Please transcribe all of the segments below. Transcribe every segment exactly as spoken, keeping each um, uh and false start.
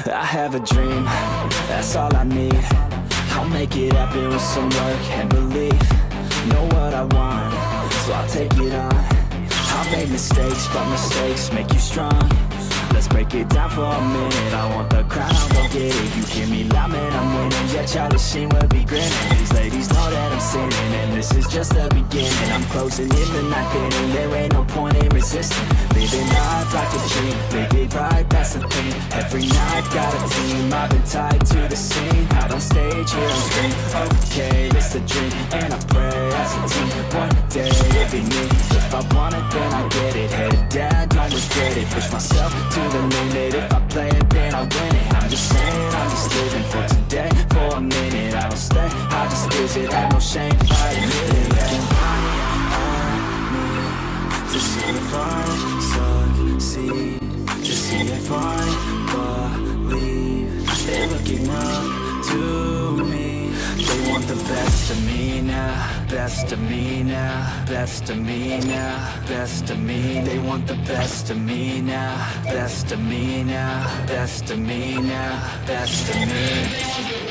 I have a dream, that's all I need. I'll make it happen with some work and belief. Know what I want, so I'll take it on. I've made mistakes, but mistakes make you strong. Let's break it down for a minute. I want the crown, I'll go get it. You hear me loud, man, I'm winning. Yeah, Charlie Sheen will be grinning. These ladies know that I'm sinning, and this is just the beginning. I'm closing in the ninth inning, there ain't no point in resisting. Living life like a dream, live it right, that's the thing. Every night, got a team, I've been tied to the scene. Out on stage, here on screen, okay, it's the dream. And I pray as a team, one day it'll be me. If I want it, then I get it. Headed down, don't regret it. Push myself to the limit. If I play it, then I win it. I'm just saying, I'm just living for today. For a minute, I don't stay, I just visit. Have no shame, I admit it. Looking on me to see if I succeed, to see if I believe. They're looking up to me. They want the best of me now, best of me now, best of me now, best of me. They want the best of me now, best of me now, best of me now, best of me.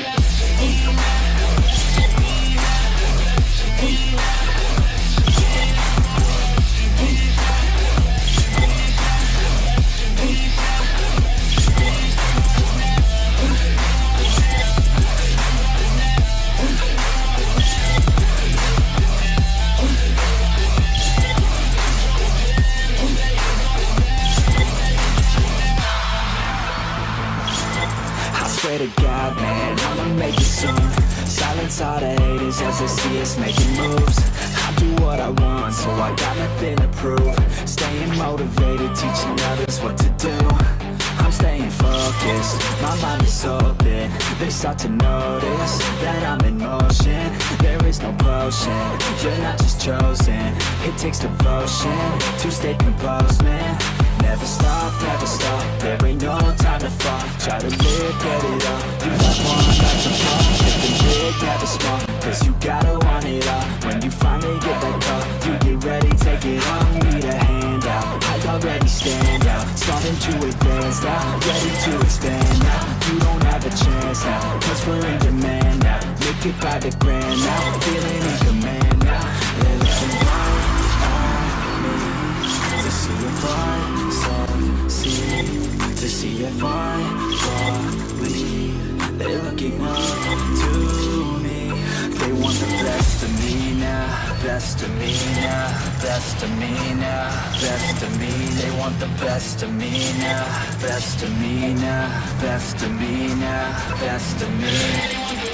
To God, man, I'ma make it soon. Silence all the haters as they see us making moves. I do what I want, so I got nothing to prove. Staying motivated, teaching others what to do. I'm staying focused, my mind is open. They start to notice that I'm in motion. There is no potion, you're not just chosen. It takes devotion to stay composed, man. Never stop, never stop, there ain't no time to fall. Try to live, get it up, do not want not to fall. Thinking big, never small, cause you gotta want it all. When you finally get that call, you get ready, take it on. Need a hand out, I already stand out. Starting to advance now, ready to expand now. You don't have a chance now, cause we're in demand now. Make it by the grand now, feeling in command now. They're looking right at me to see if I succeed, to see if I believe. They're looking up to me. They want the best of me now, best of me now, best of me now, best of me. They want the best of me now, best of me now, best of me now, best of me.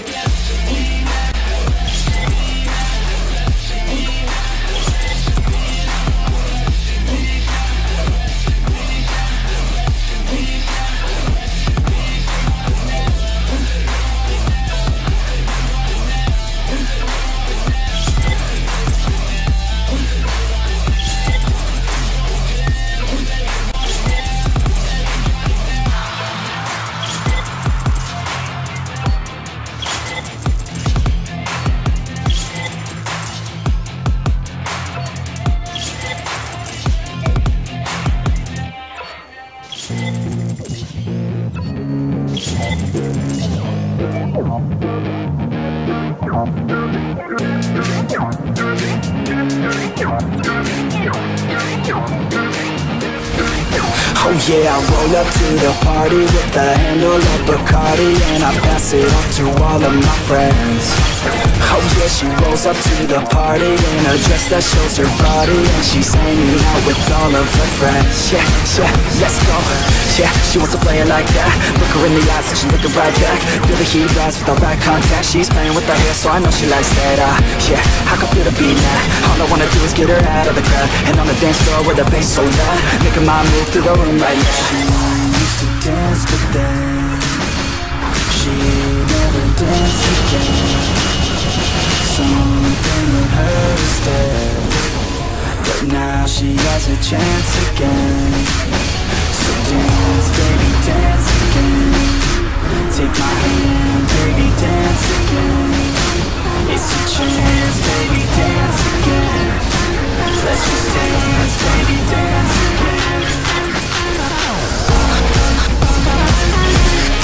Oh yeah, I roll up to the party with the handle of Bacardi, and I pass it off to all of my friends. Oh yeah, she rolls up to the party in a dress that shows her body, and she's hanging out with all of her friends. Yeah, yeah, let's go. Yeah, she wants to play it like that. Look her in the eyes and she's looking right back. Feel the heat rise with all that contact. She's playing with her hair, so I know she likes that. uh, Yeah, I can feel the beat now. All I wanna do is get her out of the crowd, and on the dance floor where the bass so loud, making my move through the room right now. She used to dance, but then she never danced again. Something in her is dead, but now she has a chance again. So dance, baby, dance again. Take my hand, baby, dance again. It's your chance, baby, dance again. Let's just dance, baby, dance again.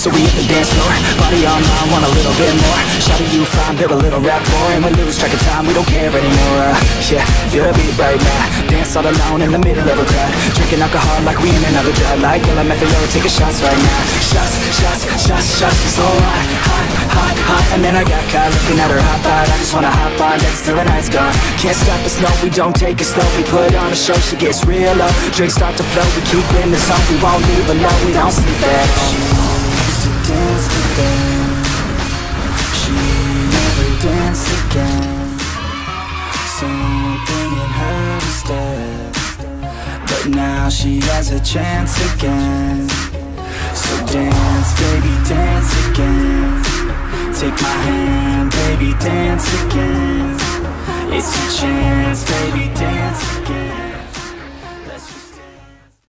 so we hit the dance floor. Body on mine, want a little bit more. Shawty, you fine, build a little rapport, and we lose track of time, we don't care anymore. uh, Yeah, feel the beat right now. Dance all alone in the middle of a crowd, drinking alcohol like we in another drug. Like L M F A O, taking shots right now. Shots, shots, shots, shots, it's so hot, hot, hot, hot. And then I got caught looking at her hot bod. I just wanna hop on, dance till the night's gone. Can't stop us, no, we don't take it slow. We put on a show, she gets real low. Drinks start to flow, we keep in the zone. We won't leave alone, we don't sleep at home. She used to dance with them, she never danced again. Something in her step, but now she has a chance again. So dance, baby, dance again. Take my hand, baby, dance again. It's your chance, baby, dance again.